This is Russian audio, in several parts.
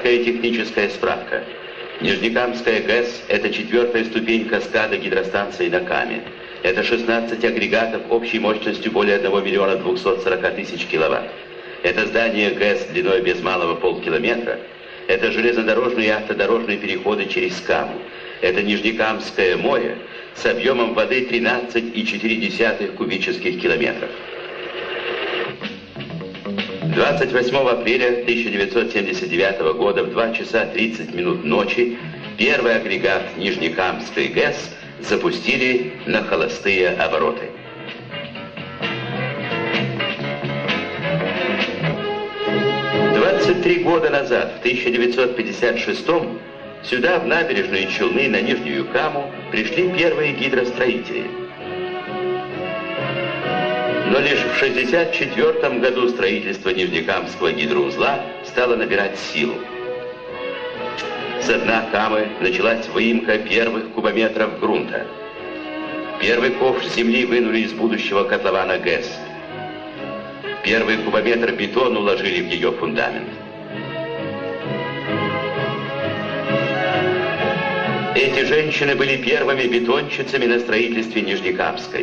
Короткая техническая справка. Нижнекамская ГЭС – это 4-я ступень каскада гидростанции на Каме. Это 16 агрегатов общей мощностью более 1 миллиона 240 тысяч киловатт. Это здание ГЭС длиной без малого полкилометра. Это железнодорожные и автодорожные переходы через Каму. Это Нижнекамское море с объемом воды 13,4 кубических километров. 28 апреля 1979 года в 2 часа 30 минут ночи первый агрегат Нижнекамской ГЭС запустили на холостые обороты. «23 года назад, в 1956-м, сюда, в набережные Челны, на Нижнюю Каму, пришли первые гидростроители. Но лишь в 1964 году строительство Нижнекамского гидроузла стало набирать силу. Со дна Камы началась выемка первых кубометров грунта. Первый ковш земли вынули из будущего котлована ГЭС. Первый кубометр бетона уложили в ее фундамент. Эти женщины были первыми бетонщицами на строительстве Нижнекамской.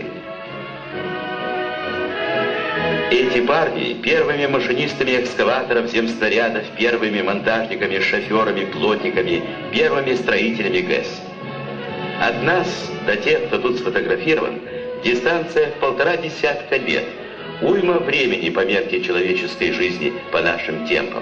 Эти парни первыми машинистами экскаваторов, земснарядов, первыми монтажниками, шоферами, плотниками, первыми строителями ГЭС. От нас до тех, кто тут сфотографирован, дистанция в 1,5 десятка лет. Уйма времени по мерке человеческой жизни, по нашим темпам.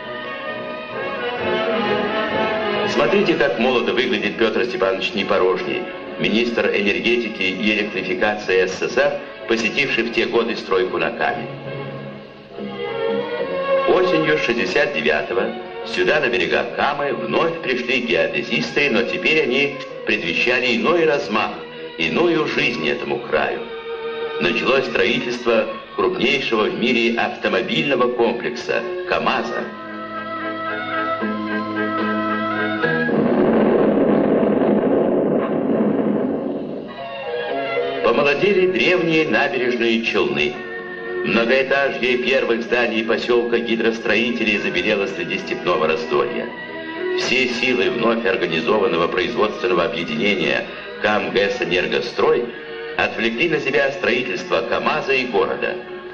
Смотрите, как молодо выглядит Петр Степанович Непорожний, министр энергетики и электрификации СССР, посетивший в те годы стройку на Каме. Осенью 69-го сюда, на берега Камы, вновь пришли геодезисты, но теперь они предвещали иной размах, иную жизнь этому краю. Началось строительство крупнейшего в мире автомобильного комплекса КАМАЗа. Помолодели древние набережные Челны. Многоэтажье первых зданий поселка гидростроителей забелело среди степного раздолья. Все силы вновь организованного производственного объединения КамГЭС-Энергострой отвлекли на себя строительство КАМАЗа и города.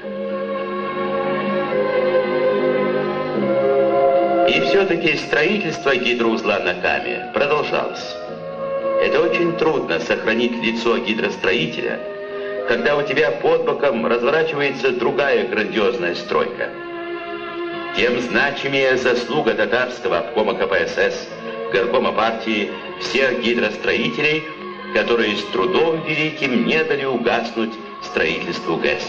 И все-таки строительство гидроузла на Каме продолжалось. Это очень трудно сохранить лицо гидростроителя, когда у тебя под боком разворачивается другая грандиозная стройка. Тем значимее заслуга татарского обкома КПСС, горкома партии, всех гидростроителей, которые с трудом великим не дали угаснуть строительству ГЭС.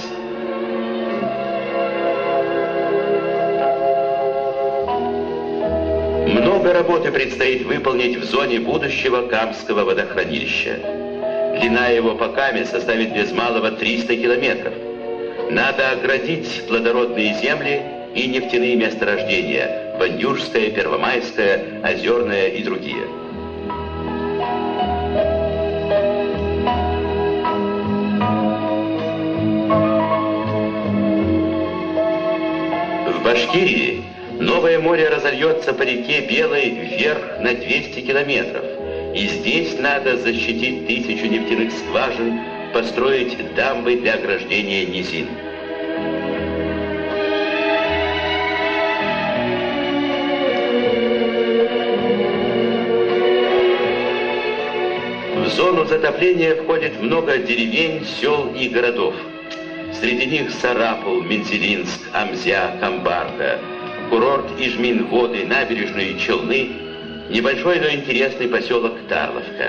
Много работы предстоит выполнить в зоне будущего Камского водохранилища. Длина его по Каме составит без малого 300 километров. Надо оградить плодородные земли и нефтяные месторождения – Бандюжское, Первомайское, Озерное и другие. В Башкирии новое море разольется по реке Белой вверх на 200 километров. И здесь надо защитить 1000 нефтяных скважин, построить дамбы для ограждения низин. В зону затопления входит много деревень, сел и городов. Среди них Сарапул, Мензелинск, Амзя, Камбарка, курорт Ижмин-Воды, набережные Челны, небольшой, но интересный поселок Тарловка.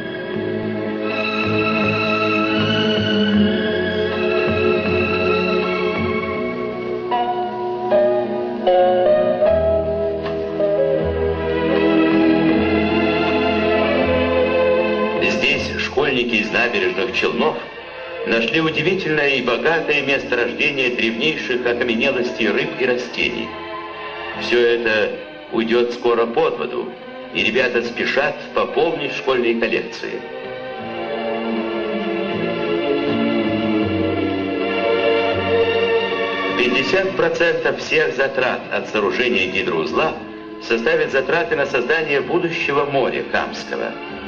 Здесь школьники из набережных Челнов нашли удивительное и богатое месторождение древнейших окаменелостей рыб и растений. Все это уйдет скоро под воду, и ребята спешат пополнить школьные коллекции. «50% всех затрат от сооружения гидроузла составит затраты на создание будущего моря Камского.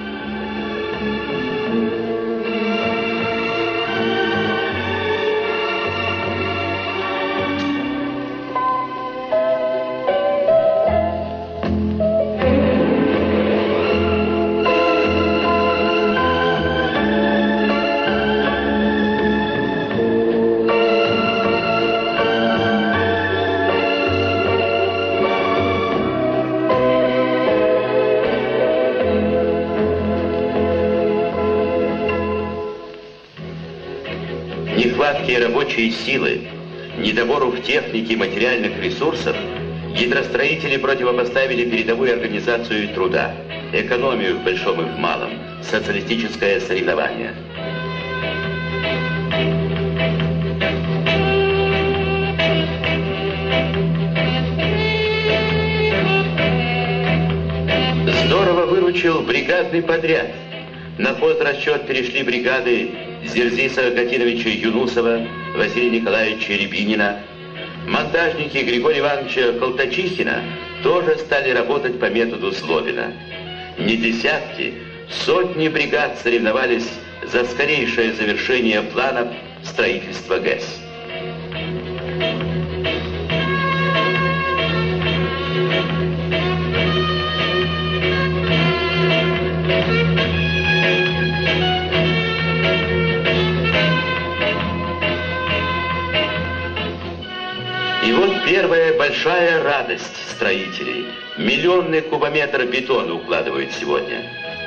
Нехватке рабочей силы, недобору в технике и материальных ресурсов гидростроители противопоставили передовую организацию труда, экономию в большом и в малом, социалистическое соревнование. Здорово выручил бригадный подряд. На хозрасчет перешли бригады Зерзиса Гатиновича Юнусова, Василия Николаевича Рябинина. Монтажники Григория Ивановича Колтачихина тоже стали работать по методу Злобина. Не десятки, сотни бригад соревновались за скорейшее завершение планов строительства ГЭС. И вот первая большая радость строителей. Миллионный кубометр бетона укладывают сегодня.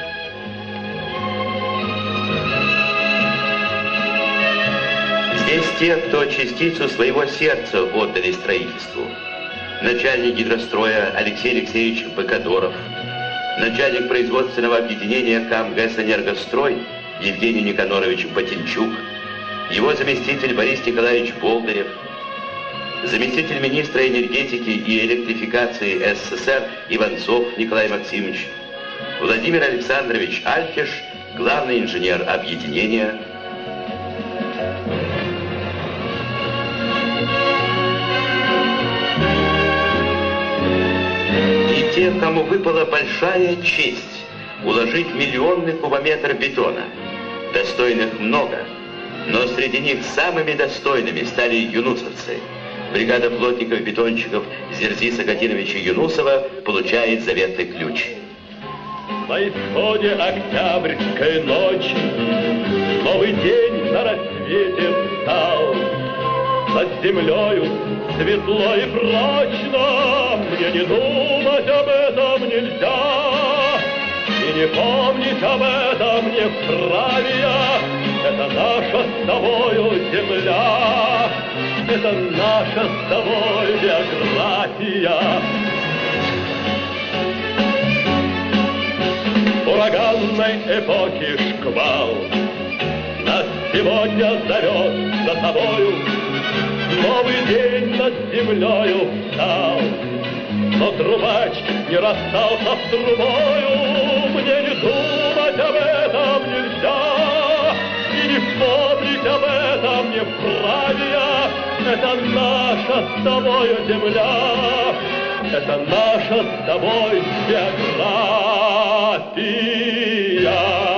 Здесь те, кто частицу своего сердца отдали строительству. Начальник гидростроя Алексей Алексеевич Быкадоров, начальник производственного объединения КамГЭС «Энергострой» Евгений Никонорович Ботинчук, его заместитель Борис Николаевич Болдырев, заместитель министра энергетики и электрификации СССР Иванцов Николай Максимович, Владимир Александрович Альфиш, главный инженер объединения. И те, кому выпала большая честь уложить миллионный кубометр бетона. Достойных много, но среди них самыми достойными стали юнусовцы. Бригада плотников-бетонщиков Зерзиса Гатиновича Юнусова получает заветный ключ. На исходе октябрьской ночи новый день на рассвете встал. Над землею светло и прочно, мне не думать об этом нельзя. И не помнить об этом не вправе я. Это наша с тобою земля, это наша с тобой биография. Ураганной эпохи шквал нас сегодня зовет за собою. Новый день над землею встал, но трубач не расстался с трубою. Мне не думать об этом нельзя, и не помнить об этом не вправе я. Это наша с тобою земля, это наша с тобой биография.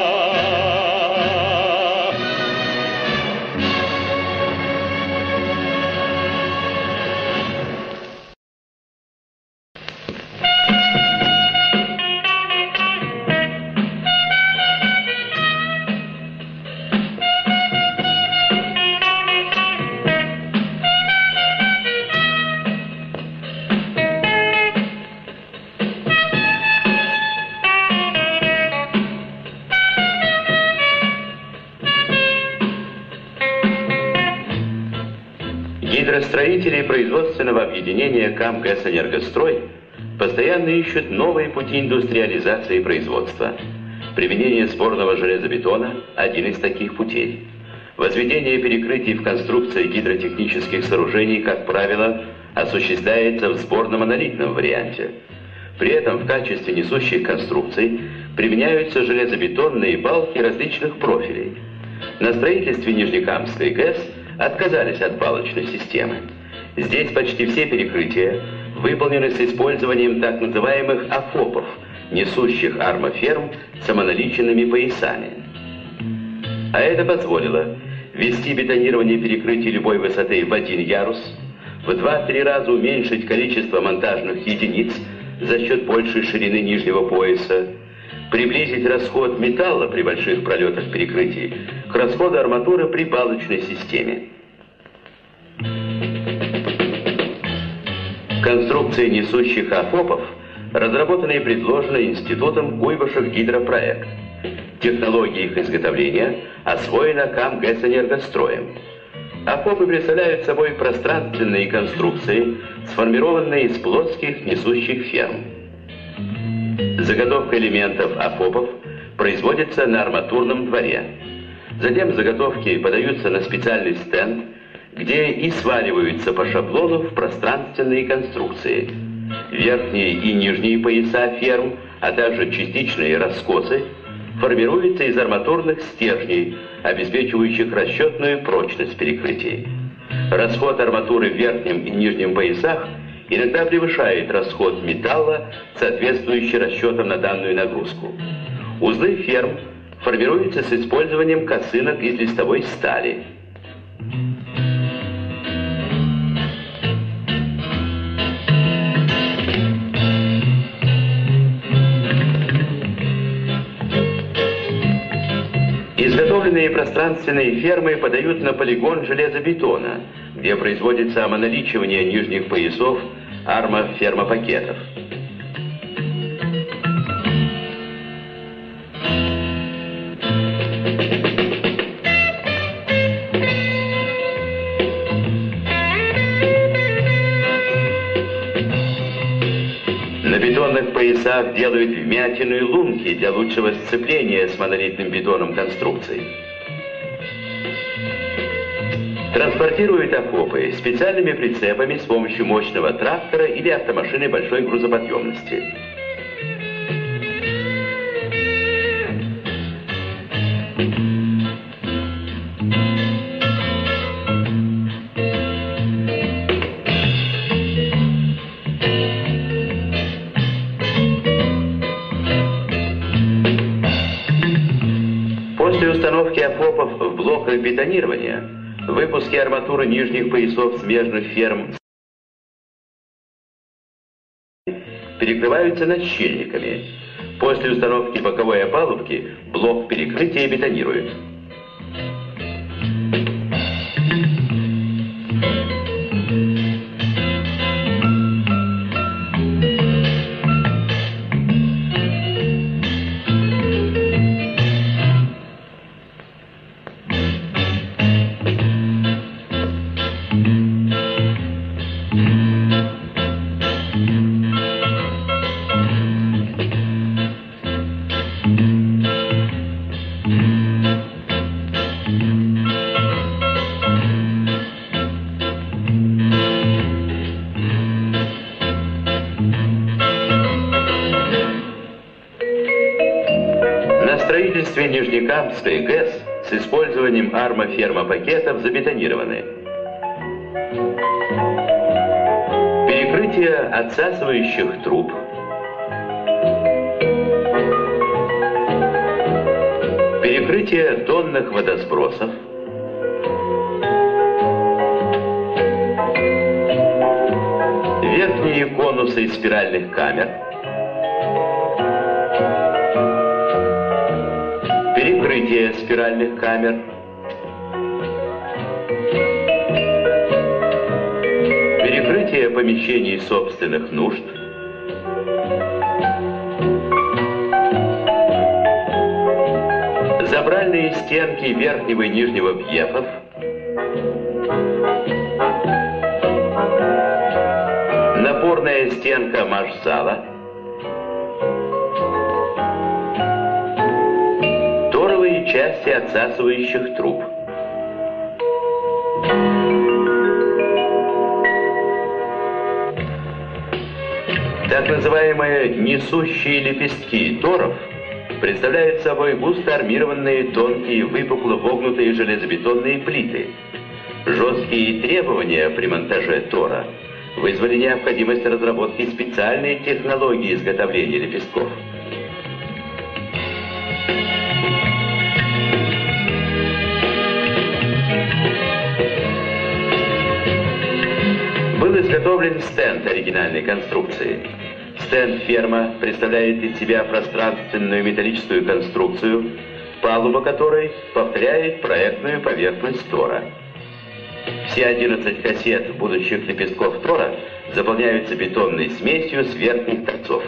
Гидростроители производственного объединения КамГЭС «Энергострой» постоянно ищут новые пути индустриализации производства. Применение сборного железобетона – один из таких путей. Возведение перекрытий в конструкции гидротехнических сооружений, как правило, осуществляется в сборно-монолитном варианте. При этом в качестве несущих конструкций применяются железобетонные балки различных профилей. На строительстве Нижнекамской ГЭС отказались от балочной системы. Здесь почти все перекрытия выполнены с использованием так называемых АФОПов, несущих армоферм с самоналиченными поясами. А это позволило ввести бетонирование перекрытий любой высоты в 1 ярус, в 2-3 раза уменьшить количество монтажных единиц за счет большей ширины нижнего пояса, приблизить расход металла при больших пролетах перекрытий к расходу арматуры при балочной системе. Конструкции несущих АФОПов разработаны и предложены Институтом Куйбышев гидропроект. Технология их изготовления освоена КАМ «Гэсэнергостроем». АФОПы представляют собой пространственные конструкции, сформированные из плоских несущих ферм. Заготовка элементов АФОПов производится на арматурном дворе. Затем заготовки подаются на специальный стенд, где и свариваются по шаблону в пространственные конструкции. Верхние и нижние пояса ферм, а также частичные раскосы, формируются из арматурных стержней, обеспечивающих расчетную прочность перекрытий. Расход арматуры в верхнем и нижнем поясах иногда превышает расход металла, соответствующий расчетам на данную нагрузку. Узлы ферм формируются с использованием косынок из листовой стали. Изготовленные пространственные фермы подают на полигон железобетона, где производится омоналичивание нижних поясов армофермопакетов. На бетонных поясах делают вмятины и лунки для лучшего сцепления с монолитным бетоном конструкций. Транспортируют АФОПы специальными прицепами с помощью мощного трактора или автомашины большой грузоподъемности. После установки АФОПов в блоках бетонирования, выпуски арматуры нижних поясов смежных ферм перекрываются нащильниками. После установки боковой опалубки блок перекрытия бетонируют. Нижнекамской ГЭС с использованием армофермопакетов забетонированы. Перекрытие отсасывающих труб, перекрытие донных водосбросов, верхние конусы спиральных камер, перекрытие спиральных камер, перекрытие помещений собственных нужд, забральные стенки верхнего и нижнего бьефов, напорная стенка машзала, части отсасывающих труб. Так называемые несущие лепестки торов представляют собой густо армированные тонкие выпукло вогнутые железобетонные плиты. Жесткие требования при монтаже тора вызвали необходимость разработки специальной технологии изготовления лепестков. Был изготовлен стенд оригинальной конструкции. Стенд-ферма представляет из себя пространственную металлическую конструкцию, палуба которой повторяет проектную поверхность тора. Все 11 кассет будущих лепестков тора заполняются бетонной смесью с верхних торцов.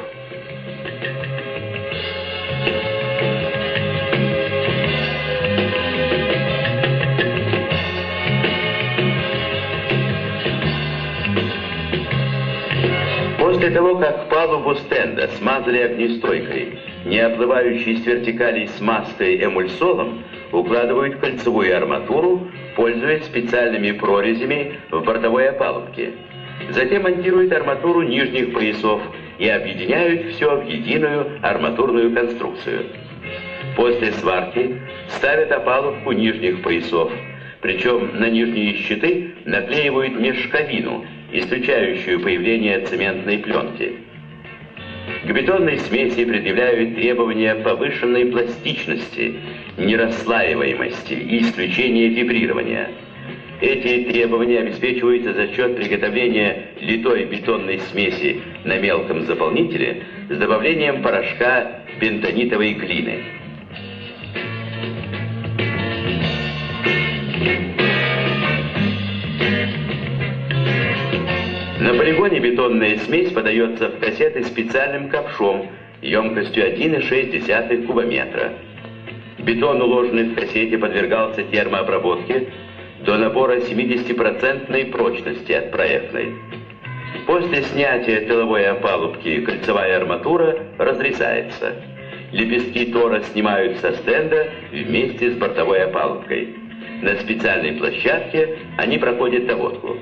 После того, как палубу стенда смазали огнестойкой, не оплывающей с вертикалей смазкой эмульсолом, укладывают в кольцевую арматуру, пользуясь специальными прорезями в бортовой опалубке. Затем монтируют арматуру нижних поясов и объединяют все в единую арматурную конструкцию. После сварки ставят опалубку нижних поясов, причем на нижние щиты наклеивают мешковину, исключающую появление цементной пленки. К бетонной смеси предъявляют требования повышенной пластичности, нерасслаиваемости и исключения вибрирования. Эти требования обеспечиваются за счет приготовления литой бетонной смеси на мелком заполнителе с добавлением порошка бентонитовой глины. На полигоне бетонная смесь подается в кассеты специальным ковшом емкостью 1,6 кубометра. Бетон, уложенный в кассете, подвергался термообработке до набора 70% прочности от проектной. После снятия тыловой опалубки кольцевая арматура разрезается. Лепестки тора снимают со стенда вместе с бортовой опалубкой. На специальной площадке они проходят доводку.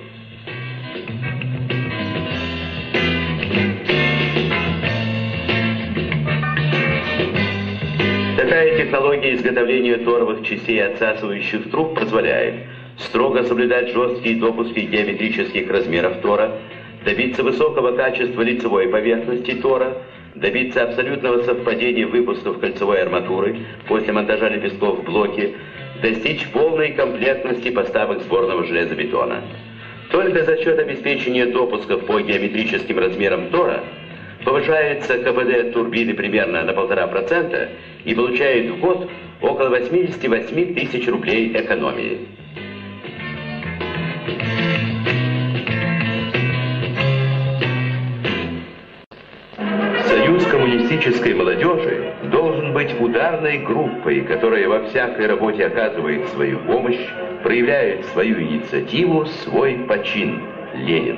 Такая технология изготовления торовых частей отсасывающих труб позволяет строго соблюдать жесткие допуски геометрических размеров тора, добиться высокого качества лицевой поверхности тора, добиться абсолютного совпадения выпусков кольцевой арматуры после монтажа лепестков в блоке, достичь полной комплектности поставок сборного железобетона. Только за счет обеспечения допусков по геометрическим размерам тора повышается КПД турбины примерно на 1,5% и получает в год около 88 тысяч рублей экономии. Союз коммунистической молодежи должен быть ударной группой, которая во всякой работе оказывает свою помощь, проявляет свою инициативу, свой почин. Ленин.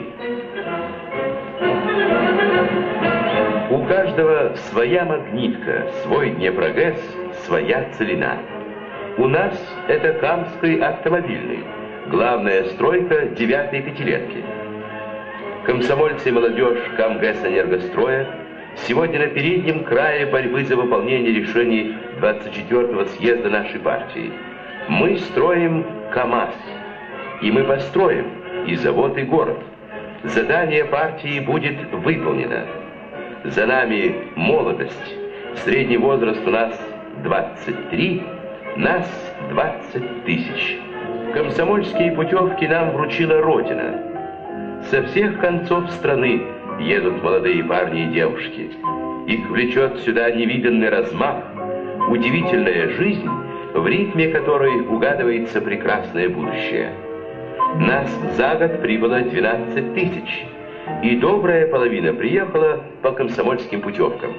У каждого своя магнитка, свой Днепрогэс, своя целина. У нас это Камский автомобильный, главная стройка 9-й пятилетки. Комсомольцы и молодежь Камгэс-энергостроя сегодня на переднем крае борьбы за выполнение решений 24-го съезда нашей партии. Мы строим КамАЗ, и мы построим и завод, и город. Задание партии будет выполнено. За нами молодость. Средний возраст у нас 23, нас 20 тысяч. Комсомольские путевки нам вручила Родина. Со всех концов страны едут молодые парни и девушки. Их влечет сюда невиданный размах, удивительная жизнь, в ритме которой угадывается прекрасное будущее. Нас за год прибыло 12 тысяч. И добрая половина приехала по комсомольским путевкам.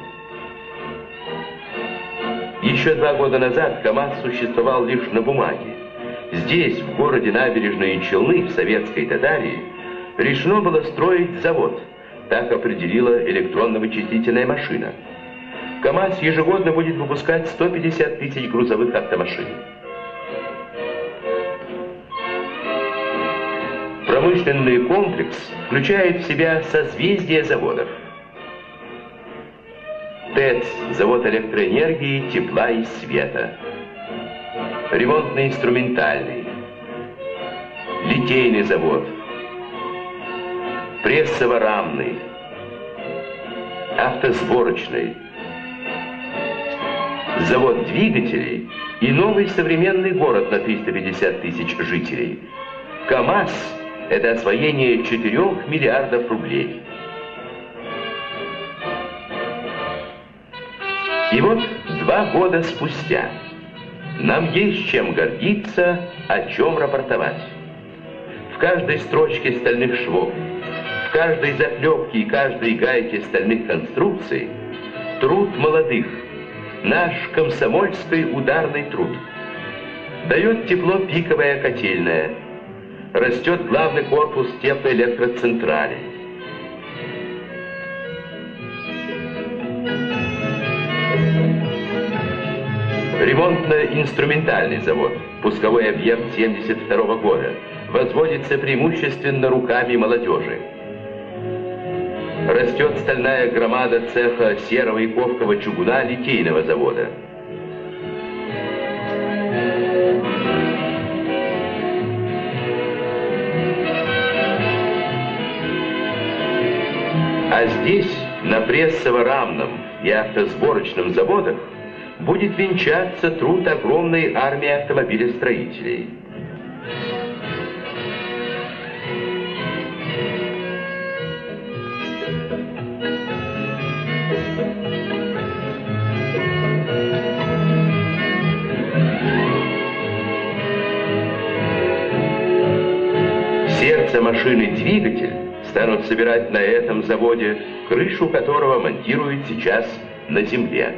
Еще 2 года назад КамАЗ существовал лишь на бумаге. Здесь, в городе Набережные Челны, в советской Татарии, решено было строить завод. Так определила электронно-вычислительная машина. КамАЗ ежегодно будет выпускать 150 тысяч грузовых автомашин. Промышленный комплекс включает в себя созвездие заводов. ТЭЦ – завод электроэнергии, тепла и света. Ремонтно-инструментальный. Литейный завод. прессово-рамный, автосборочный, завод двигателей и новый современный город на 350 тысяч жителей. КАМАЗ – это освоение 4 миллиардов рублей. И вот 2 года спустя нам есть чем гордиться, о чем рапортовать. В каждой строчке стальных швов, в каждой заклепке и каждой гайке стальных конструкций труд молодых, наш комсомольский ударный труд. Дает тепло пиковая котельная, растет главный корпус теплоэлектроцентрали. Ремонтно-инструментальный завод, пусковой объект 1972 года, возводится преимущественно руками молодежи. Растет стальная громада цеха серого и ковкого чугуна литейного завода. А здесь, на прессово-рамном и автосборочном заводах, будет венчаться труд огромной армии автомобилестроителей. Сердце машины двигатель станут собирать на этом заводе, крышу которого монтируют сейчас на земле.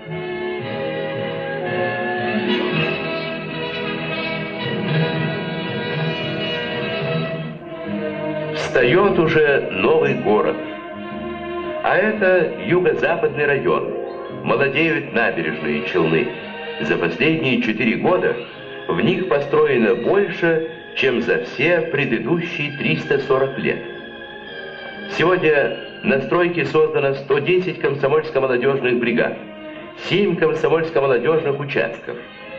Встает уже новый город, а это юго-западный район. Молодеют набережные Челны. За последние 4 года в них построено больше, чем за все предыдущие 340 лет. Сегодня на стройке создано 110 комсомольско-молодежных бригад, 7 комсомольско-молодежных участков.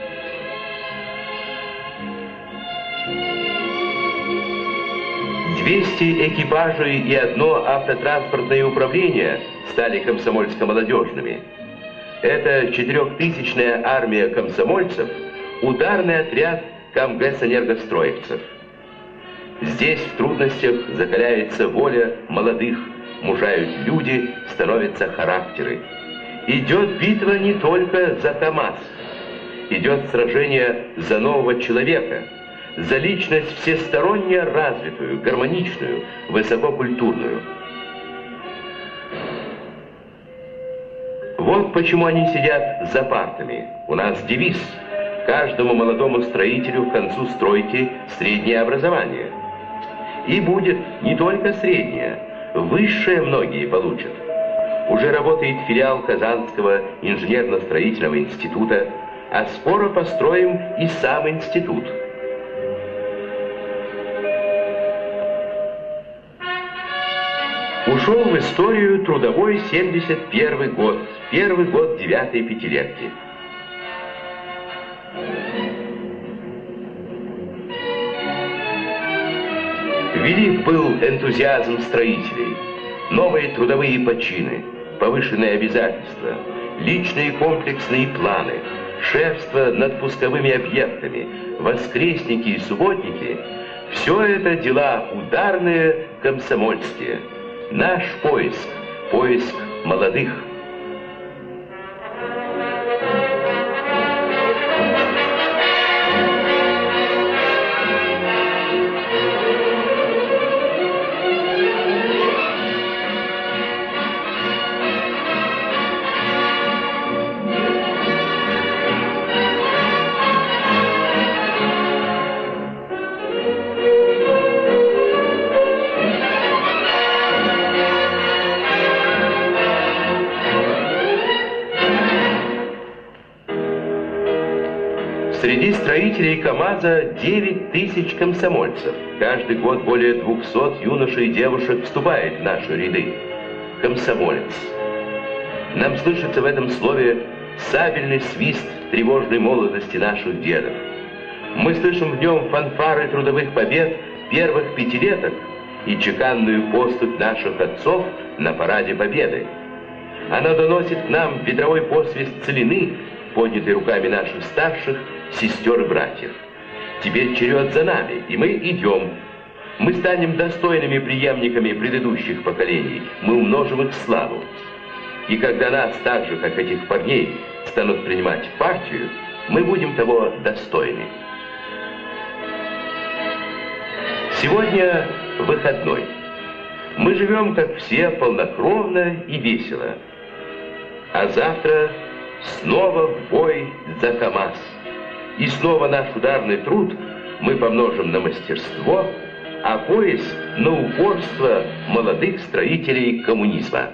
«200 экипажей и 1 автотранспортное управление стали комсомольско-молодежными. Это 4000-я армия комсомольцев, ударный отряд комгэс-энергостроевцев. Здесь в трудностях закаляется воля молодых, мужают люди, становятся характеры. Идет битва не только за КАМАЗ, идет сражение за нового человека, за личность всесторонне развитую, гармоничную, высококультурную. Вот почему они сидят за партами. У нас девиз: каждому молодому строителю к концу стройки среднее образование. И будет не только среднее, высшее многие получат. Уже работает филиал Казанского инженерно-строительного института, а скоро построим и сам институт. Ушел в историю трудовой 71 год, первый год 9-й пятилетки. Велик был энтузиазм строителей, новые трудовые почины, повышенные обязательства, личные комплексные планы, шефство над пусковыми объектами, воскресники и субботники – все это дела ударные, комсомольские. Наш поиск, поиск молодых. Среди строителей КАМАЗа 9000 комсомольцев. Каждый год более 200 юношей и девушек вступает в наши ряды. Комсомолец. Нам слышится в этом слове сабельный свист тревожной молодости наших дедов. Мы слышим в нем фанфары трудовых побед первых пятилеток и чеканную поступь наших отцов на параде Победы. Она доносит к нам ветровой посвист целины, поднятый руками наших старших сестер и братьев. Теперь черед за нами, и мы идем. Мы станем достойными преемниками предыдущих поколений, мы умножим их славу. И когда нас, так же, как этих парней, станут принимать в партию, мы будем того достойны. Сегодня выходной. Мы живем, как все, полнокровно и весело. А завтра снова в бой за КамАЗ. И снова наш ударный труд мы помножим на мастерство, а пояс на упорство молодых строителей коммунизма.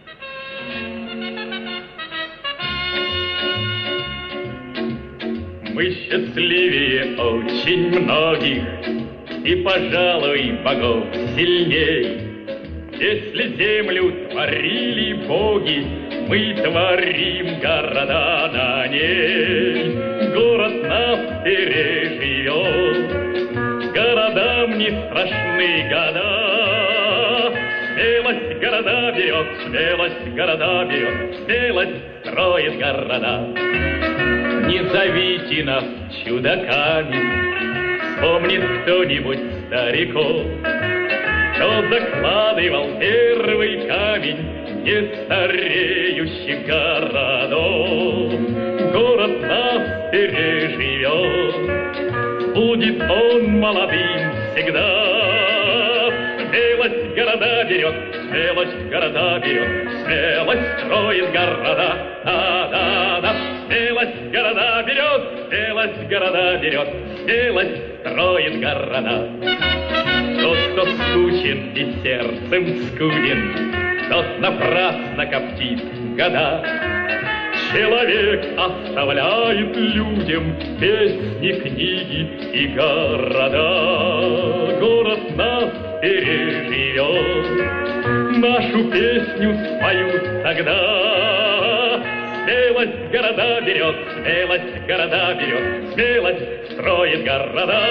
Мы счастливее очень многих, и, пожалуй, богов сильней. Если землю творили боги, мы творим города на ней. Город нас переживет, городам не страшны года. Смелость города берет, смелость города берет, смелость строит города. Не зовите нас чудаками, вспомнит кто-нибудь стариков, кто закладывал первый камень нестареющих городов. Город нас переживет, будет он молодым всегда. Смелость города берет, смелость города берет, смелость строит города. Да-да-да. Смелость города берет, смелость города берет, смелость строит города. Тот, кто скучен и сердцем скуден, тот напрасно коптит года. Человек оставляет людям песни, книги и города. Город нас переживет, нашу песню споют тогда. Смелость города берет, смелость города берет, смелость строит города.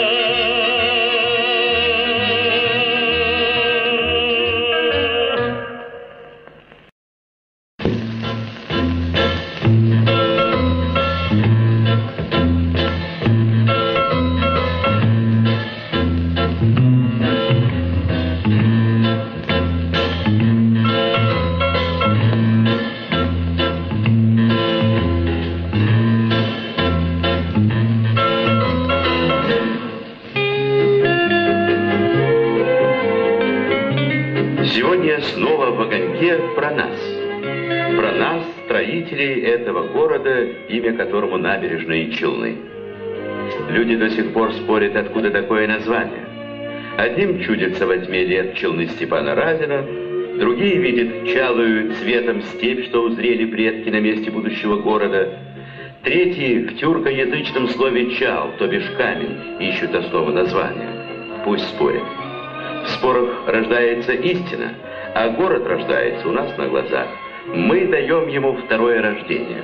Строителей этого города, имя которому Набережные Челны. Люди до сих пор спорят, откуда такое название. Одним чудится во тьме лет Челны Степана Разина, другие видят чалую цветом степь, что узрели предки на месте будущего города. Третьи в тюркоязычном слове «чал», то бишь камень, ищут основу названия. Пусть спорят. В спорах рождается истина, а город рождается у нас на глазах. Мы даем ему второе рождение.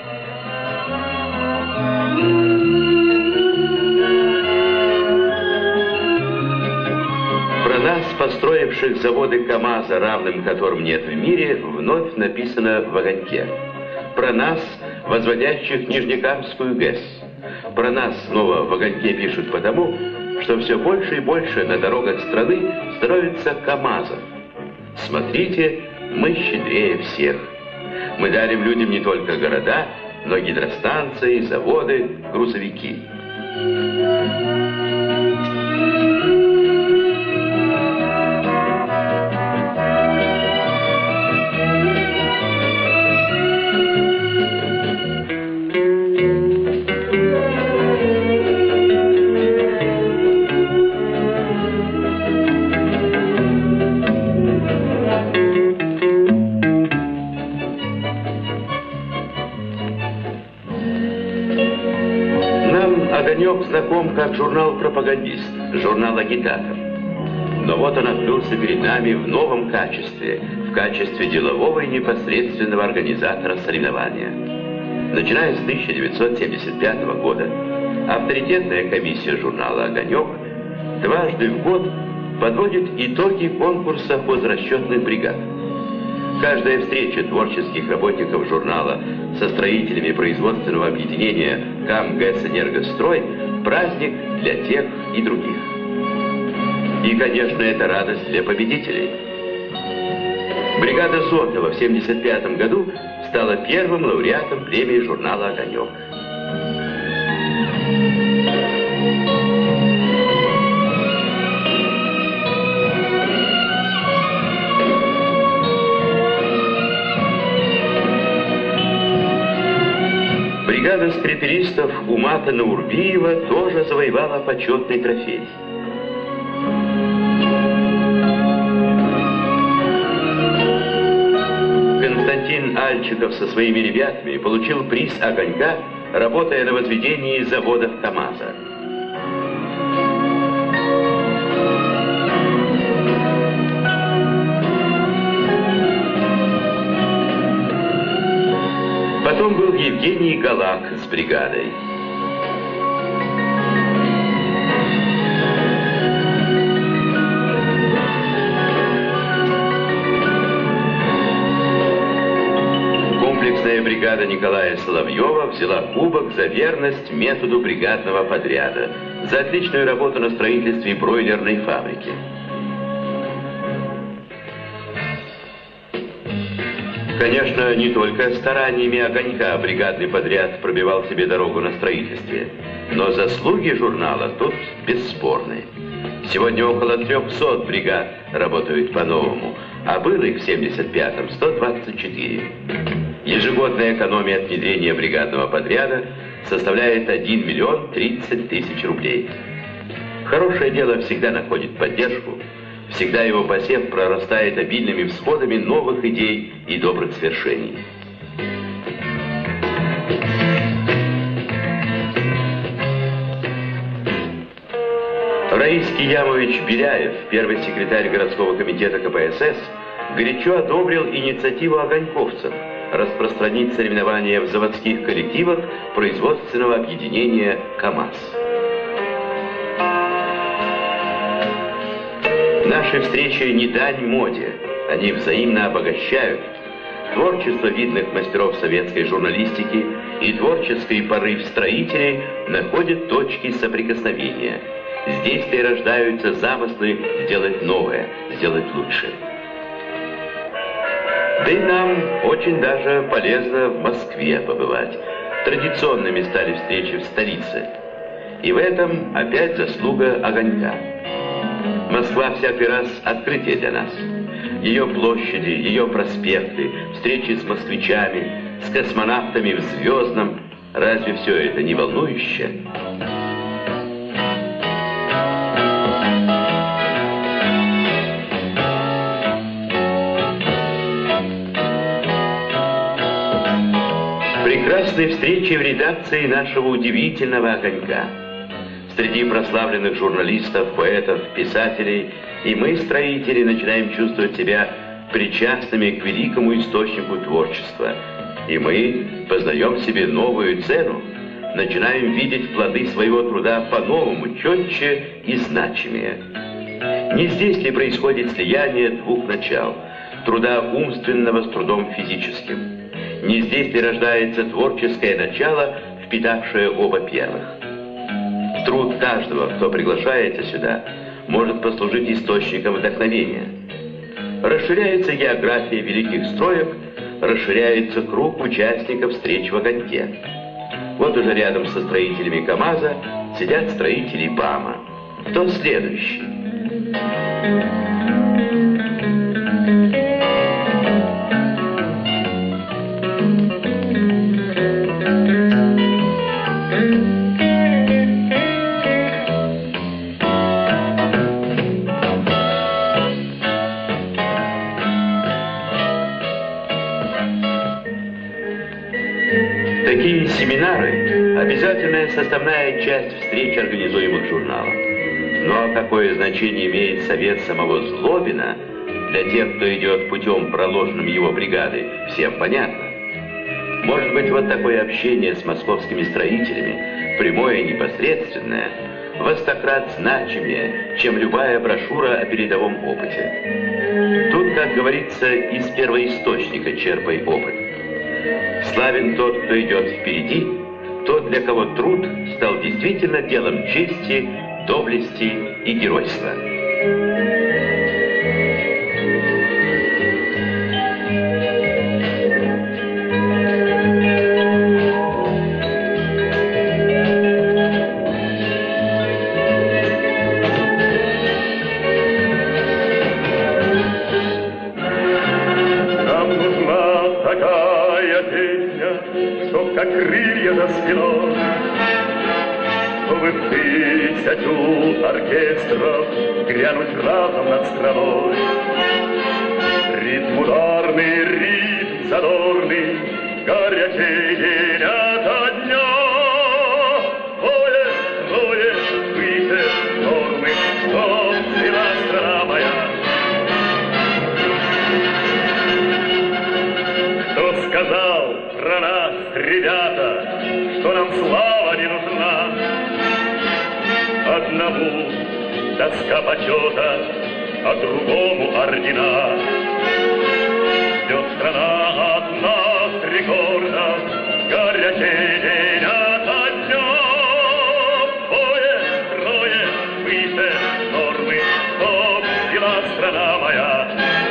Про нас, построивших заводы КамАЗа, равным которым нет в мире, вновь написано в огоньке. Про нас, возводящих Нижнекамскую ГЭС. Про нас снова в огоньке пишут потому, что все больше и больше на дорогах страны становится КамАЗов. Смотрите, мы щедрее всех. Мы дарим людям не только города, но и гидростанции, заводы, грузовики. «Огонек» знаком как журнал «Пропагандист», журнал «Агитатор». Но вот он открылся перед нами в новом качестве, в качестве делового и непосредственного организатора соревнования. Начиная с 1975 года, авторитетная комиссия журнала «Огонек» дважды в год подводит итоги конкурса хозрасчетных бригад. Каждая встреча творческих работников журнала со строителями производственного объединения КамГЭС-Энергострой – праздник для тех и других. И, конечно, это радость для победителей. Бригада Зотова в 1975 году стала первым лауреатом премии журнала «Огонек». Бригада скриперистов Умата Наурбиева тоже завоевала почетный трофей. Константин Альчиков со своими ребятами получил приз «Огонька», работая на возведении заводов КамАЗа. Потом был Евгений Галак с бригадой. Комплексная бригада Николая Соловьева взяла кубок за верность методу бригадного подряда, за отличную работу на строительстве бройлерной фабрики. Конечно, не только стараниями «Огонька» бригадный подряд пробивал себе дорогу на строительстве, но заслуги журнала тут бесспорны. Сегодня около 300 бригад работают по-новому, а было их в 1975-м 124. Ежегодная экономия от внедрения бригадного подряда составляет 1 миллион 30 тысяч рублей. Хорошее дело всегда находит поддержку. Всегда его посев прорастает обильными всходами новых идей и добрых свершений. Раиский Ямович Беляев, первый секретарь городского комитета КПСС, горячо одобрил инициативу огоньковцев распространить соревнования в заводских коллективах производственного объединения КамАЗ. Наши встречи не дань моде, они взаимно обогащают. Творчество видных мастеров советской журналистики и творческий порыв строителей находят точки соприкосновения. Здесь-то и рождаются замыслы сделать новое, сделать лучше. Да и нам очень даже полезно в Москве побывать. Традиционными стали встречи в столице. И в этом опять заслуга «Огонька». Москва всякий раз открытие для нас. Ее площади, ее проспекты, встречи с москвичами, с космонавтами в Звездном. Разве все это не волнующе? Прекрасные встречи в редакции нашего удивительного «Огонька». Среди прославленных журналистов, поэтов, писателей и мы, строители, начинаем чувствовать себя причастными к великому источнику творчества. И мы познаем себе новую цену, начинаем видеть плоды своего труда по-новому, четче и значимее. Не здесь ли происходит слияние двух начал, труда умственного с трудом физическим? Не здесь ли рождается творческое начало, впитавшее оба первых? Труд каждого, кто приглашается сюда, может послужить источником вдохновения. Расширяется география великих строек, расширяется круг участников встреч в «Огоньке». Вот уже рядом со строителями КамАЗа сидят строители БАМа. Кто следующий? Такие семинары – обязательная составная часть встреч, организуемых журналом. Но какое значение имеет совет самого Злобина для тех, кто идет путем, проложенным его бригадой, всем понятно. Может быть, вот такое общение с московскими строителями, прямое и непосредственное, во 100 крат значимее, чем любая брошюра о передовом опыте. Тут, как говорится, из первоисточника черпай опыт. Славен тот, кто идет впереди, тот, для кого труд стал действительно делом чести, доблести и геройства. Как крылья за спиной, чтобы в тысячу оркестров грянуть разом над страной. Ритм ударный, ритм задорный, горячий день ото дня. Ое, выше нормы, чтоб цвела страна моя. Кто сказал про нас, ребята, что нам слава не нужна? Одному доска почета, а другому ордена. Ждет страна от нас рекордов, горячий день ото дня. Трое, выше нормы, чтоб взяла страна моя.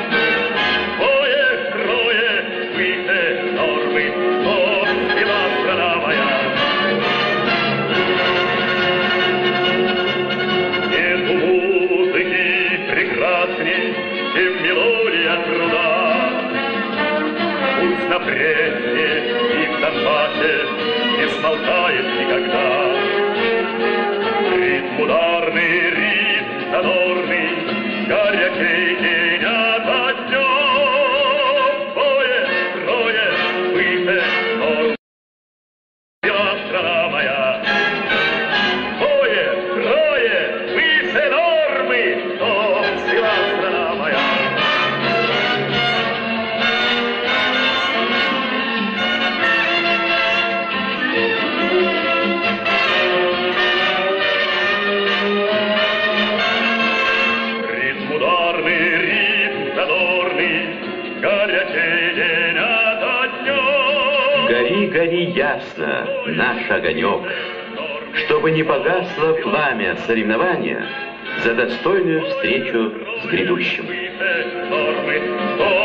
Чем мелодия труда, пусть на Бресте и в Донбассе не смолкает никогда. Ритм ударный, ритм задорный, горячий день ото дня. Трое, выше норм, взяла страна моя. Трое, выше нормы, что взяла страна моя. Ритм ударный, ритм задорный, горячий день ото дня. Гори, гори ясно, наш огонек, чтобы не погасло пламя соревнования за достойную встречу с грядущим. Нормы,